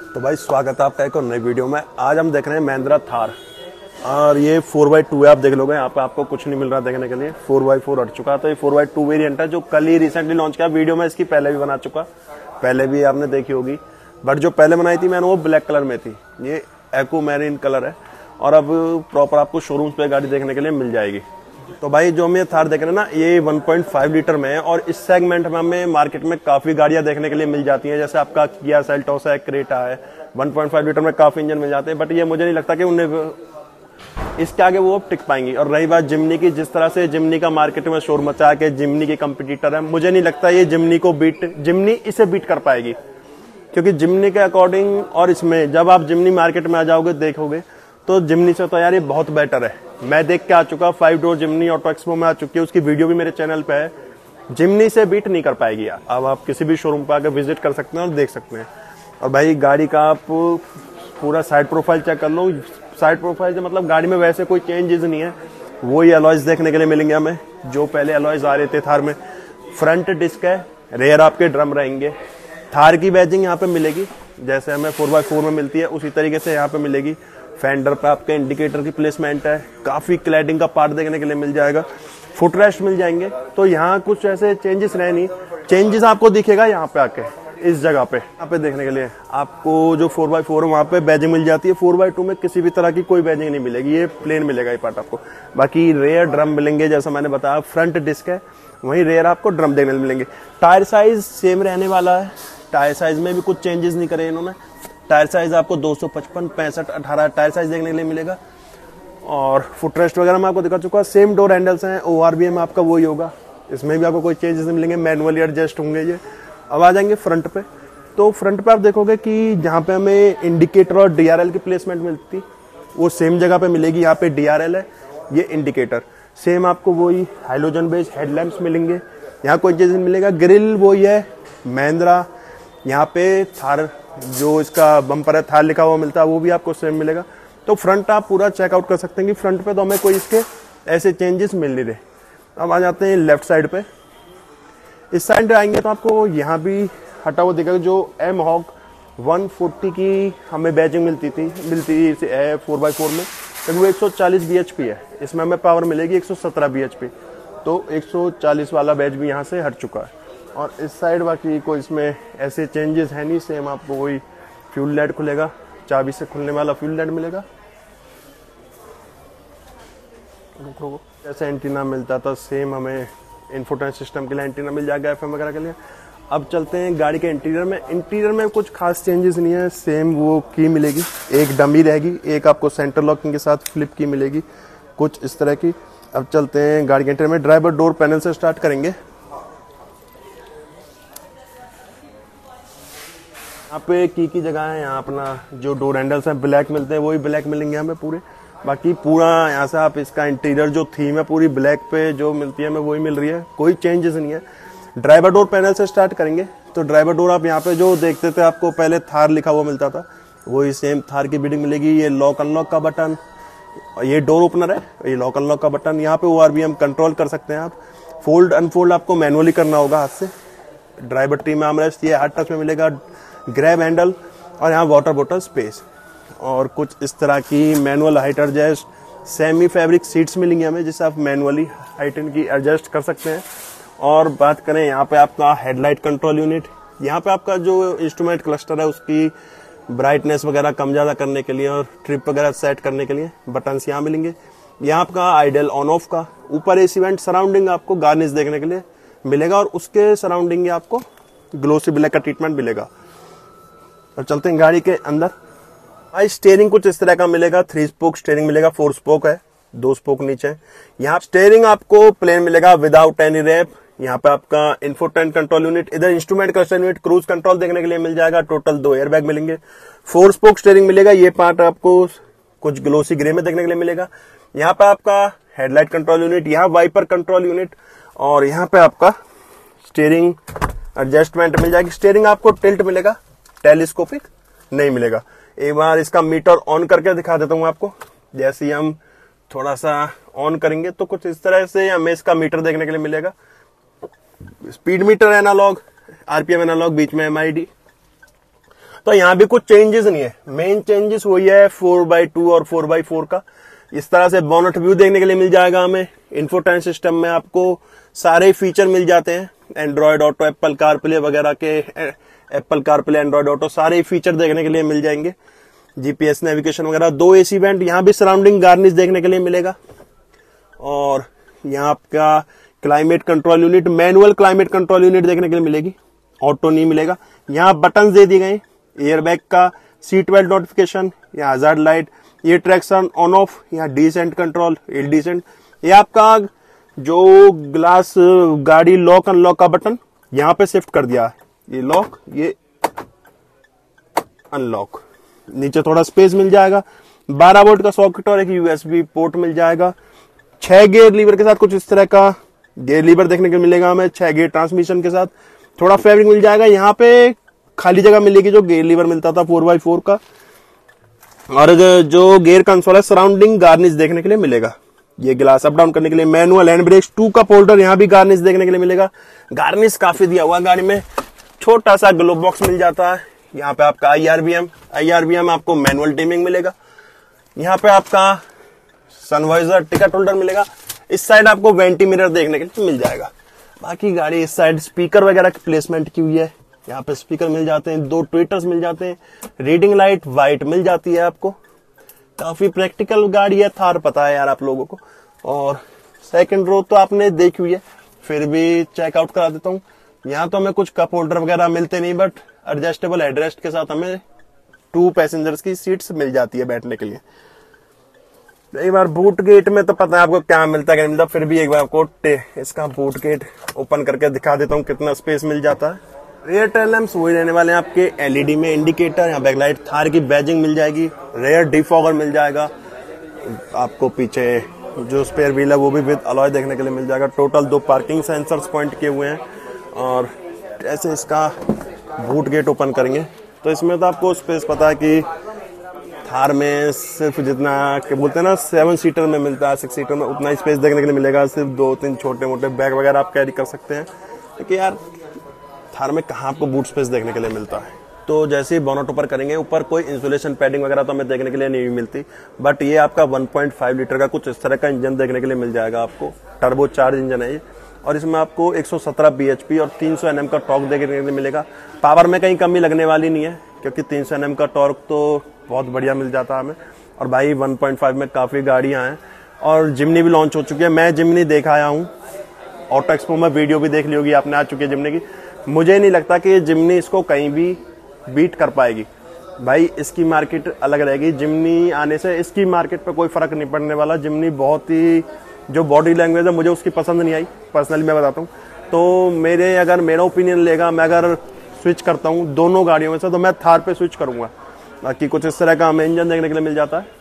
तो भाई स्वागत है आपका एक और नई वीडियो में। आज हम देख रहे हैं महिंद्रा थार और ये 4x2 है। आप देख लोगे यहाँ पे आपको कुछ नहीं मिल रहा देखने के लिए। 4x4 हट चुका, तो ये 4x2 वेरिएंट है जो कल ही रिसेंटली लॉन्च किया। वीडियो में इसकी पहले भी बना चुका, पहले भी आपने देखी होगी, बट जो पहले बनाई थी मैंने वो ब्लैक कलर में थी। ये एक्वा मैरीन कलर है और अब प्रॉपर आपको शोरूम्स पे गाड़ी देखने के लिए मिल जाएगी। तो भाई जो हम ये थार देख रहे हैं ना, ये 1.5 लीटर में है और इस सेगमेंट में हमें मार्केट में काफी गाड़ियां देखने के लिए मिल जाती हैं। जैसे आपका किया सेल्टोस है, क्रेटा है, 1.5 लीटर में काफी इंजन मिल जाते हैं, बट ये मुझे नहीं लगता कि उन्हें इसके आगे वो टिक पाएंगी। और रही बात जिमनी की, जिस तरह से जिमनी का मार्केट में शोर मचा के जिमनी के कंपटीटर है, मुझे नहीं लगता ये जिमनी इसे बीट कर पाएगी। क्योंकि जिमनी के अकॉर्डिंग और इसमें जब आप जिमनी मार्केट में आ जाओगे देखोगे तो जिमनी से तो यार ये बहुत बेटर है। मैं देख के आ चुका, 5 डोर जिमनी ऑटो एक्सपो में आ चुकी है, उसकी वीडियो भी मेरे चैनल पे है। जिमनी से बीट नहीं कर पाएगी यार। अब आप किसी भी शोरूम पे आकर विजिट कर सकते हैं और देख सकते हैं। और भाई गाड़ी का आप पूरा साइड प्रोफाइल चेक कर लो। साइड प्रोफाइल से मतलब गाड़ी में वैसे कोई चेंजेस नहीं है, वही अलॉयज देखने के लिए मिलेंगे हमें जो पहले अलॉयज आ रहे थे थार में। फ्रंट डिस्क है, रेयर आपके ड्रम रहेंगे। थार की बैजिंग यहाँ पे मिलेगी, जैसे हमें 4x4 में मिलती है उसी तरीके से यहाँ पे मिलेगी। फेंडर पे आपके इंडिकेटर की प्लेसमेंट है, काफी क्लैडिंग का पार्ट देखने के लिए मिल जाएगा। फुटरेस्ट मिल जाएंगे। तो यहाँ कुछ ऐसे चेंजेस रहे नहीं, चेंजेस आपको दिखेगा यहाँ पे आके इस जगह पे। यहाँ पे देखने के लिए आपको जो 4x4 है वहाँ पे बैजिंग मिल जाती है। 4x2 में किसी भी तरह की कोई बैजिंग नहीं मिलेगी, ये प्लेन मिलेगा ये पार्ट आपको। बाकी रेयर ड्रम मिलेंगे, जैसा मैंने बताया फ्रंट डिस्क है, वहीं रेयर आपको ड्रम देखने को मिलेंगे। टायर साइज सेम रहने वाला है, टायर साइज में भी कुछ चेंजेस नहीं करे इन्होंने। टायर साइज आपको 255, 65, 18 टायर साइज देखने के लिए मिलेगा। और फुटरेस्ट वगैरह मैं आपको दिखा चुका, सेम डोर हैंडल्स हैं। ORVM आपका वही होगा, इसमें भी आपको कोई चेंजेस नहीं मिलेंगे, मैनुअली एडजस्ट होंगे ये। अब आ जाएंगे फ्रंट पे, तो फ्रंट पे आप देखोगे कि जहाँ पे हमें इंडिकेटर और DRL की प्लेसमेंट मिलती वो सेम जगह पे मिलेगी। यहाँ पे DRL है, ये इंडिकेटर सेम आपको वही हाइलोजन बेस्ड हेडलैम्प्स मिलेंगे। यहाँ कोई चेंज नहीं मिलेगा। ग्रिल वही है महिंद्रा। यहाँ पे थार जो इसका बम्पर है थार लिखा हुआ मिलता है, वो भी आपको सेम मिलेगा। तो फ्रंट आप पूरा चेकआउट कर सकते हैं कि फ्रंट पे तो हमें कोई इसके ऐसे चेंजेस मिल नहीं रहे। अब आ जाते हैं लेफ्ट साइड पे। इस साइड आएंगे तो आपको यहाँ भी हटा हुआ दिखेगा जो M-Hawk 140 की हमें बैजिंग मिलती 4x4 में, लेकिन वो 140 bhp है। इसमें हमें पावर मिलेगी 117 bhp, तो 140 वाला बैज भी यहाँ से हट चुका है। और इस साइड बाकी कोई इसमें ऐसे चेंजेस है नहीं, सेम आपको वही फ्यूल लाइट खुलेगा, चाबी से खुलने वाला फ्यूल लाइट मिलेगा। जैसे एंटीना मिलता था सेम हमें इन्फोटेनमेंट सिस्टम के लिए एंटीना मिल जाएगा, FM वगैरह के लिए। अब चलते हैं गाड़ी के इंटीरियर में। इंटीरियर में कुछ खास चेंजेस नहीं है, सेम वो की मिलेगी, एक डमी रहेगी, एक आपको सेंटर लॉकिंग के साथ फ्लिप की मिलेगी, कुछ इस तरह की। अब चलते हैं गाड़ी के इंटीरियर में। ड्राइवर डोर पैनल से स्टार्ट करेंगे। यहाँ पे की जगह है, यहाँ अपना जो डोर हैंडल्स हैं ब्लैक मिलते हैं, वही ब्लैक मिलेंगे हमें पूरे। बाकी पूरा यहाँ से आप इसका इंटीरियर जो थीम है पूरी ब्लैक पे जो मिलती है हमें वही मिल रही है, कोई चेंजेस नहीं है। ड्राइवर डोर पैनल से स्टार्ट करेंगे तो ड्राइवर डोर आप यहाँ पे जो देखते थे आपको पहले थार लिखा हुआ मिलता था, वही सेम थार की बिल्डिंग मिलेगी। ये लॉक अनलॉक का बटन, ये डोर ओपनर है, ये लॉक अनलॉक का बटन। यहाँ पे ORVM कंट्रोल कर सकते हैं आप। फोल्ड अनफोल्ड आपको मैनुअली करना होगा हाथ से। ड्राइवर ट्री में आर्मरेस्ट ये हार्ड टच में मिलेगा। ग्रैब हैंडल और यहाँ वाटर बॉटल स्पेस और कुछ इस तरह की manual height adjust semi fabric seats मिलेंगी हमें, जिससे आप मैनुअली हाइट इनकी एडजस्ट कर सकते हैं। और बात करें यहाँ पे आपका हेडलाइट कंट्रोल यूनिट, यहाँ पे आपका जो इंस्ट्रूमेंट क्लस्टर है उसकी ब्राइटनेस वगैरह कम ज़्यादा करने के लिए और ट्रिप वगैरह सेट करने के लिए बटन्स यहाँ मिलेंगे। यहाँ आपका आइडल ऑन ऑफ का, ऊपर AC वेंट सराउंडिंग आपको गार्निश देखने के लिए मिलेगा और उसके सराउंडिंग आपको ग्लोसी ब्लैक का ट्रीटमेंट मिलेगा। अब चलते हैं गाड़ी के अंदर। भाई स्टेयरिंग कुछ इस तरह का मिलेगा, 3 स्पोक स्टेयरिंग मिलेगा, 4 स्पोक है, 2 स्पोक नीचे है। यहाँ स्टेयरिंग आपको प्लेन मिलेगा विदाउट एनी रैप। यहाँ पे आपका इंफोटेनमेंट कंट्रोल यूनिट, इधर instrument cluster unit, cruise control देखने के लिए मिल जाएगा। टोटल 2 एयरबैग मिलेंगे। 4 स्पोक स्टेयरिंग मिलेगा, ये पार्ट आपको कुछ ग्लोसी ग्रे में देखने के लिए मिलेगा। यहाँ पे आपका हेडलाइट कंट्रोल यूनिट, यहाँ वाइपर कंट्रोल यूनिट और यहाँ पे आपका स्टेयरिंग एडजस्टमेंट मिल जाएगी। स्टेयरिंग आपको टिल्ट मिलेगा, टेलीस्कोपिक नहीं मिलेगा। एक बार इसका मीटर ऑन करके दिखा देता हूँ आपको। जैसे ही हम थोड़ा सा ऑन करेंगे तो कुछ इस तरह से हमें इसका मीटर देखने के लिए मिलेगा। Speed meter analogue, RPM analogue, बीच में MID। तो यहाँ भी कुछ चेंजेस नहीं है, मेन चेंजेस वही है 4x2 और 4x4 का। इस तरह से बोनट व्यू देखने के लिए मिल जाएगा हमें। इंफोटेन सिस्टम में आपको सारे फीचर मिल जाते हैं, एंड्रॉयड ऑटो, एप्पल कारप्ले वगैरह के, एप्पल कारप्ले, एंड्रॉयड ऑटो, सारे फीचर देखने के लिए मिल जाएंगे। जीपीएस नेविगेशन वगैरह, 2 एसी वेंट, यहाँ भी सराउंडिंग गार्निश देखने के लिए मिलेगा। और यहाँ आपका climate control unit, manual climate control unit देखने के लिए मिलेगी, ऑटो नहीं मिलेगा। यहाँ बटन दे दिए गए, एयरबैग का, सीट बेल्ट नोटिफिकेशन, यहाँ हजार्ड लाइट, ये ट्रैक्शन ऑन ऑफ, यहाँ डिसेंट कंट्रोल, हिल डिसेंट, ये आपका जो ग्लास गाड़ी लॉक अनलॉक का बटन यहाँ पे शिफ्ट कर दिया, ये लॉक, ये अनलॉक। नीचे थोड़ा स्पेस मिल जाएगा, 12 वोल्ट का सॉकेट और एक यूएसबी पोर्ट मिल जाएगा। 6 गियर लीवर के साथ कुछ इस तरह का गियर लीवर देखने को मिलेगा हमें, 6 गियर ट्रांसमिशन के साथ। थोड़ा फैब्रिक मिल जाएगा, यहाँ पे खाली जगह मिलेगी जो गियर लीवर मिलता था 4x4 का। और जो गियर कंसोल है, सराउंडिंग गार्निश देखने के लिए मिलेगा। ये गिलास अप डाउन करने के लिए, मैनुअल हैंड ब्रेक्स 2 का होल्डर, यहाँ भी गार्निश देखने के लिए मिलेगा। गार्निश काफी दिया हुआ गाड़ी में, छोटा सा ग्लोब बॉक्स मिल जाता है। यहाँ पे आपका IRBM आपको मैनुअल डिमिंग मिलेगा। यहाँ पे आपका सनवाइजर, टिकट होल्डर मिलेगा। इस साइड आपको वेंटी मिरर देखने के लिए मिल जाएगा। बाकी गाड़ी इस साइड स्पीकर वगैरह की प्लेसमेंट की हुई है, यहाँ पे स्पीकर मिल जाते हैं, 2 ट्विटर्स मिल जाते हैं, रीडिंग लाइट वाइट मिल जाती है आपको। काफी प्रैक्टिकल गाड़ी है थार, पता है यार आप लोगों को। और सेकंड रो तो आपने देखी हुई है, फिर भी चेकआउट करा देता हूँ। यहाँ तो हमें कुछ कप होल्डर वगैरह मिलते नहीं, बट एडजस्टेबल हेडरेस्ट के साथ हमें 2 पैसेंजर्स की सीट्स मिल जाती है बैठने के लिए। एक बार बूट गेट में तो पता है आपको क्या मिलता है क्या नहीं मिलता, फिर भी एक बार आपको इसका बूट गेट ओपन करके दिखा देता हूँ कितना स्पेस मिल जाता है। रेयर टेल लैंप्स वही रहने वाले हैं आपके, एलईडी में इंडिकेटर, यहाँ बैकलाइट, थार की बैजिंग मिल जाएगी, रेयर डिफॉगर मिल जाएगा आपको। पीछे जो स्पेयर व्हील है वो भी विद अलॉय देखने के लिए मिल जाएगा। टोटल 2 पार्किंग सेंसर्स पॉइंट किए हुए हैं। और ऐसे इसका बूट गेट ओपन करेंगे तो इसमें तो आपको स्पेस पता है कि थार में सिर्फ जितना क्या बोलते हैं ना 7 सीटर में मिलता है, 6 सीटर में उतना स्पेस देखने के लिए मिलेगा। सिर्फ 2-3 छोटे मोटे बैग वगैरह आप कैरी कर सकते हैं, क्योंकि यार थार में कहाँ आपको बूट स्पेस देखने के लिए मिलता है। तो जैसे ही बोनट ऊपर करेंगे, ऊपर कोई इंसुलेशन पैडिंग वगैरह तो हमें देखने के लिए नहीं मिलती, बट ये आपका 1.5 लीटर का कुछ इस तरह का इंजन देखने के लिए मिल जाएगा आपको। टर्बो चार्ज इंजन है ये, और इसमें आपको 117 bhp और 300 Nm का टॉर्क देखने के लिए मिलेगा। पावर में कहीं कमी लगने वाली नहीं है, क्योंकि 300 Nm का टॉर्क तो बहुत बढ़िया मिल जाता है हमें। और भाई 1.5 में काफ़ी गाड़ियाँ हैं, और जिमनी भी लॉन्च हो चुकी है। मैं जिमनी देख आया हूँ, ऑटो एक्सपो में वीडियो भी देख ली होगी आपने, आ चुकी है जिमनी की। मुझे नहीं लगता कि जिमनी इसको कहीं भी बीट कर पाएगी। भाई इसकी मार्केट अलग रहेगी, जिमनी आने से इसकी मार्केट पे कोई फर्क नहीं पड़ने वाला। जिमनी बहुत ही, जो बॉडी लैंग्वेज है मुझे उसकी पसंद नहीं आई, पर्सनली मैं बताता हूँ। तो मेरा ओपिनियन लेगा, मैं अगर स्विच करता हूँ दोनों गाड़ियों में से, तो मैं थार पे स्विच करूंगा। बाकी कुछ इस तरह का हमें इंजन देखने के लिए मिल जाता है।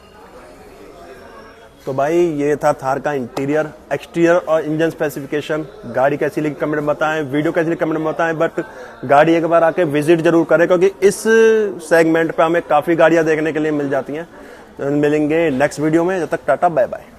तो भाई ये था थार का इंटीरियर, एक्सटीरियर और इंजन स्पेसिफिकेशन। गाड़ी कैसी लगी कमेंट में बताएं, वीडियो कैसी लगी कमेंट में बताएं, बट गाड़ी एक बार आके विजिट जरूर करें, क्योंकि इस सेगमेंट पे हमें काफ़ी गाड़ियां देखने के लिए मिल जाती हैं। मिलेंगे नेक्स्ट वीडियो में, जब तक टाटा बाय बाय।